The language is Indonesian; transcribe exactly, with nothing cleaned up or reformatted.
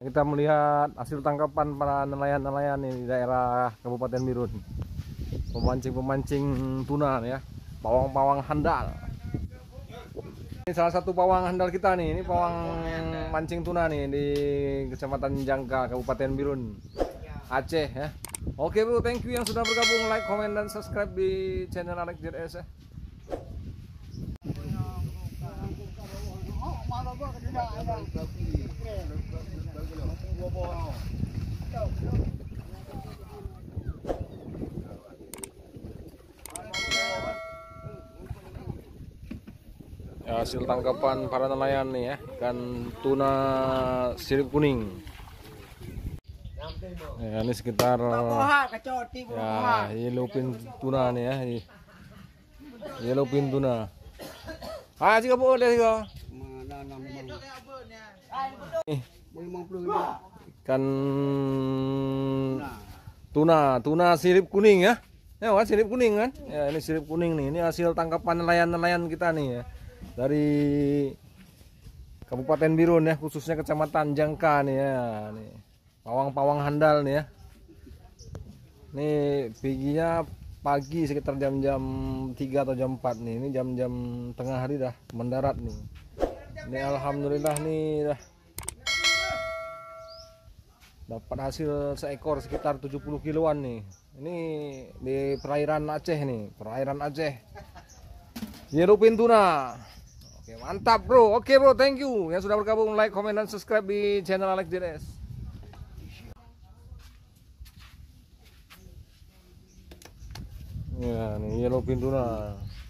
kita melihat hasil tangkapan para nelayan-nelayan di daerah Kabupaten Birun. Pemancing-pemancing tuna ya, pawang-pawang handal. Ini salah satu pawang handal kita nih, ini pawang mancing tuna nih di Kecamatan Jangka, Kabupaten Birun, Aceh ya. Oke bro, thank you yang sudah bergabung, like, comment, dan subscribe di channel Alex J S ya. Ya, hasil tangkapan para nelayan nih ya, ikan tuna sirip kuning. Ya, ini sekitar ya yellowfin tuna nih ya, yellowfin tuna. Ah, jika boleh juga. Ikan tuna, tuna sirip kuning ya. Ya, wah, sirip kuning kan? Ya, ini sirip kuning nih. Ini hasil tangkapan nelayan-nelayan kita nih ya. Dari Kabupaten Birun ya, khususnya Kecamatan Jangka nih ya. Nih, pawang-pawang handal nih ya. Nih piginya pagi sekitar jam-jam tiga atau jam empat nih. Ini jam-jam tengah hari dah mendarat nih. Ini alhamdulillah nih dah dapat hasil seekor sekitar tujuh puluh kiloan nih. Ini di perairan Aceh nih, perairan Aceh. Yellowfin tuna. Oke, mantap bro. Oke bro, thank you yang sudah bergabung, like, comment, dan subscribe di channel Alex J S. Ya, nih yellowfin tuna.